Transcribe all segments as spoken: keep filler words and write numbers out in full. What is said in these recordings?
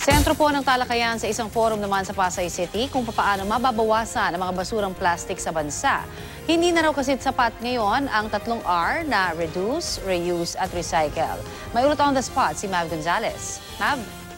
Sentro po ng talakayan sa isang forum naman sa Pasay City kung paano mababawasan ang mga basurang plastic sa bansa. Hindi na raw kasi sapat ngayon ang tatlong R na reduce, reuse at recycle. May ulat on the spot si Mav Gonzalez. Mav?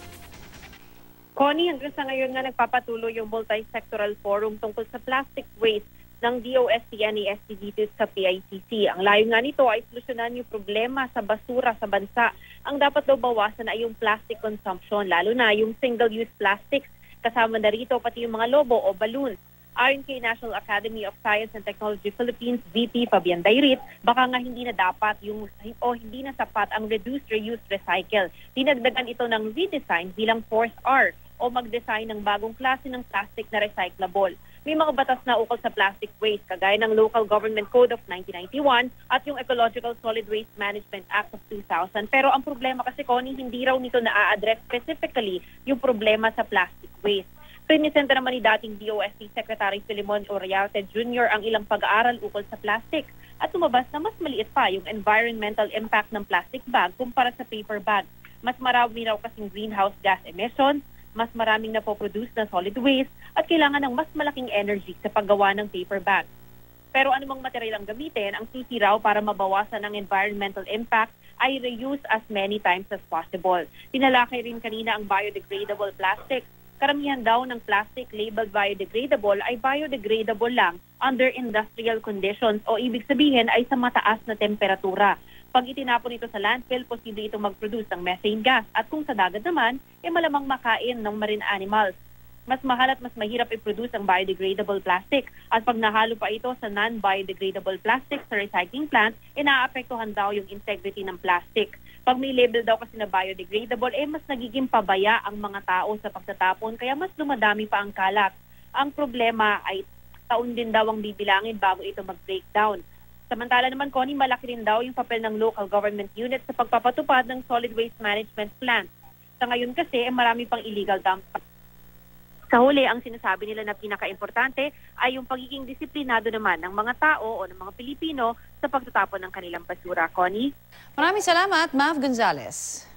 Connie, hanggang sa ngayon nga nagpapatuloy yung multi-sectoral forum tungkol sa plastic waste ng D O S T N A S D dito sa P I C C. Ang layo nga nito ay solusyonan yung problema sa basura sa bansa. Ang dapat daw bawasan ay yung plastic consumption, lalo na yung single-use plastics. Kasama na rito pati yung mga lobo o balloons. Ayon kay National Academy of Science and Technology Philippines V P Fabian Dairit, baka nga hindi na dapat yung o hindi na sapat ang reduce, reuse, recycle. Dinagdagan ito ng redesign bilang fourth R o mag-design ng bagong klase ng plastic na recyclable. May mga batas na ukol sa plastic waste kagaya ng Local Government Code of nineteen ninety-one at yung Ecological Solid Waste Management Act of two thousand. Pero ang problema kasi, Connie, hindi raw nito na-address specifically yung problema sa plastic waste. Prinisenta naman ni dating D O S T Secretary Filimon Uriarte Junior ang ilang pag-aaral ukol sa plastic at lumabas na mas maliit pa yung environmental impact ng plastic bag kumpara sa paper bag. Mas marami raw kasing greenhouse gas emissions, mas maraming napoproduce na solid waste at kailangan ng mas malaking energy sa paggawa ng paper bag. Pero anumang material ang gamitin, ang susi raw para mabawasan ang environmental impact ay reuse as many times as possible. Tinalakay rin kanina ang biodegradable plastic. Karamihan daw ng plastic labeled biodegradable ay biodegradable lang under industrial conditions o ibig sabihin ay sa mataas na temperatura. Pag itinapon ito sa landfill, posible itong mag-produce ng methane gas at kung sa dagat naman, ay malamang makain ng marine animals. Mas mahal at mas mahirap i-produce ang biodegradable plastic at pag nahalo pa ito sa non-biodegradable plastic sa recycling plant, inaapektuhan daw yung integrity ng plastic. Pag may label daw kasi na biodegradable, eh mas nagiging pabaya ang mga tao sa pagtatapon kaya mas dumadami pa ang kalat. Ang problema ay taon din daw ang bibilangin bago ito mag-breakdown. Samantala naman, Connie, malaki rin daw yung papel ng local government unit sa pagpapatupad ng solid waste management plan. Sa ngayon kasi, eh, marami pang illegal dump. Sa huli, ang sinasabi nila na pinaka-importante ay yung pagiging disiplinado naman ng mga tao o ng mga Pilipino sa pagtatapon ng kanilang basura. Connie? Maraming salamat, Mav Gonzalez.